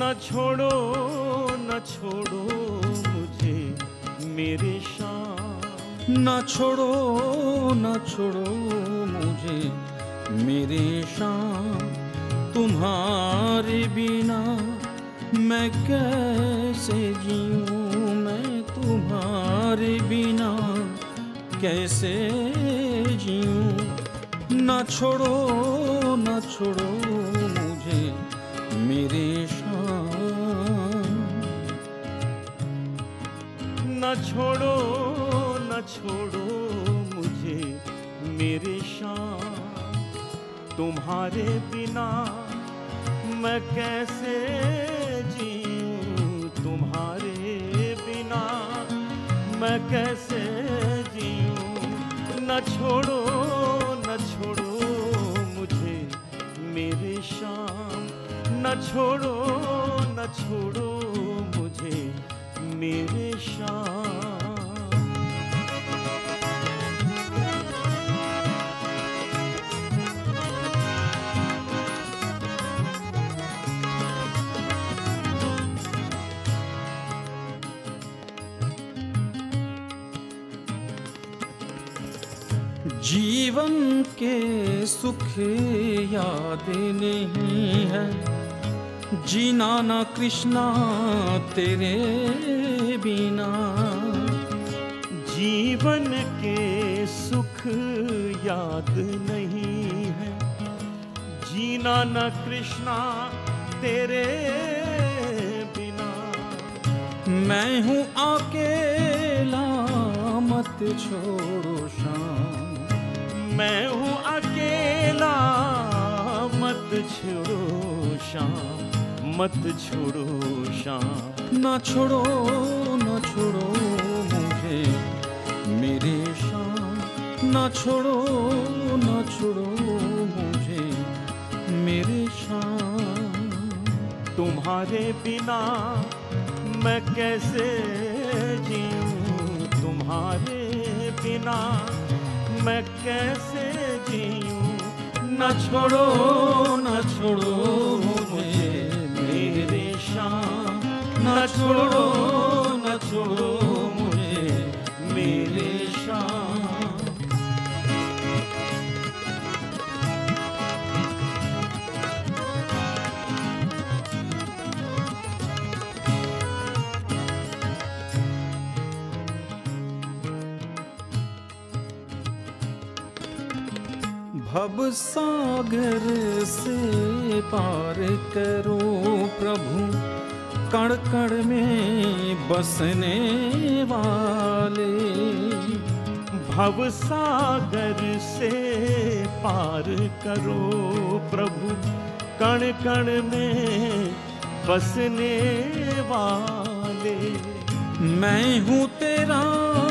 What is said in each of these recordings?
न छोड़ो न छोड़ो मुझे मेरे शाम, न छोड़ो न छोड़ो मुझे मेरे शाम। तुम्हारे बिना मैं कैसे जीऊं, मैं तुम्हारे बिना कैसे जीऊं। न छोड़ो न छोड़ो मुझे मेरे शाम। न छोड़ो न छोड़ो मुझे मेरे शाम। तुम्हारे बिना मैं कैसे जीऊं, तुम्हारे बिना मैं कैसे जीऊं। न छोड़ो न छोड़ो मुझे मेरे शाम, न छोड़ो न छोड़ो मुझे मेरे शाम। जीवन के सुख याद नहीं है, जीना ना कृष्णा तेरे बिना। जीवन के सुख याद नहीं है, जीना न कृष्णा तेरे बिना। मैं हूँ अकेला मत छोड़ो शाम, मैं हूँ अकेला मत छोड़ो शाम, मत छोड़ो शाम। न छोड़ो न छोड़ो मुझे मेरे शाम, न छोड़ो न छोड़ो मुझे मेरे शाम। तुम्हारे बिना मैं कैसे जीऊं, तुम्हारे बिना मैं कैसे जीऊं। न छोड़ो न छोड़ो मुझे मेरे शाम, न छोड़ो न छोड़ो मुझे मेरे शाम। भव सागर से पार करो प्रभु, कण कण में बसने वाले। भव सागर से पार करो प्रभु, कण कण में बसने वाले। मैं हूँ तेरा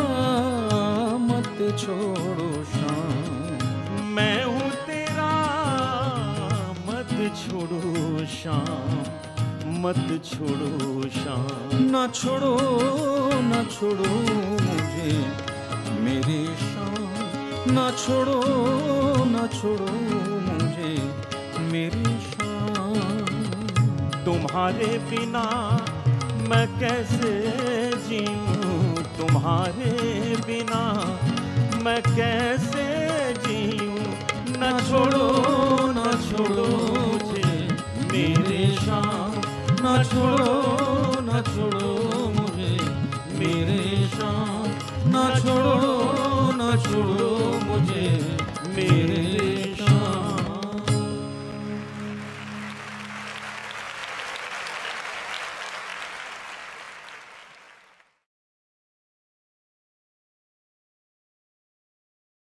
मत छोड़ो शाम, मैं हूँ तेरा मत छोड़ो शाम, मत छोड़ो शाम। न छोड़ो न छोड़ो मुझे मेरे शाम, न छोड़ो न छोड़ो मुझे मेरे शाम। तुम्हारे बिना मैं कैसे जीऊं, तुम्हारे बिना मैं कैसे जीऊं। न छोड़ो न छोड़ो मुझे मेरे शाम, न छोड़ो न छोड़ो मुझे मेरे शाम, न छोड़ो न छोड़ो मुझे मेरे